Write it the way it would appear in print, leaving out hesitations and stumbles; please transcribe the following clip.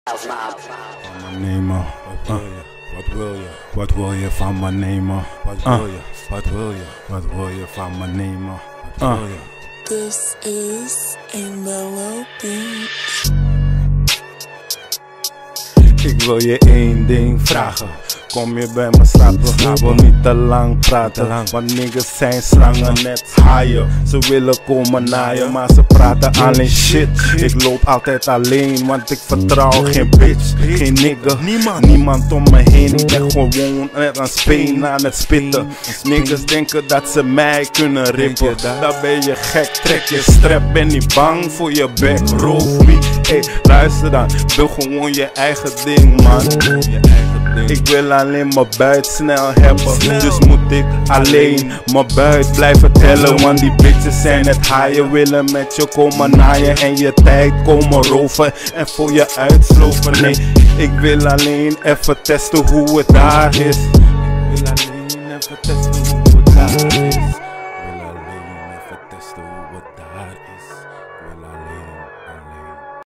Van mijn nemen. Wat wil je? Wat wil je van me nemen? Wat wil je? Wat wil je? Wat wil je van me nemen? Wat wil je? This is a mellow beat. Ik wil je één ding vragen. Kom je bij me slapen? Ik wil niet te lang praten, want niggas zijn slangen net haaien. Ze willen komen naaien, maar ze praten alleen shit. Ik loop altijd alleen, want ik vertrouw geen bitch, geen nigger, niemand om me heen. Ik ben gewoon net een speen aan het spitten. Niggas denken dat ze mij kunnen rippen. Dan ben je gek, trek je strap, ben niet bang voor je bek. Roof me, hey, luister dan, doe gewoon je eigen ding, man. Ik wil alleen mijn buit snel hebben, dus moet ik alleen mijn buit blijven tellen. Want die bitches zijn het haaien, willen met je komen naaien en je tijd komen roven en voor je uitsloven. Nee, ik wil alleen even testen hoe het daar is. Ik wil alleen even testen hoe het daar is. Ik wil alleen even testen hoe het daar is. Ik wil alleen.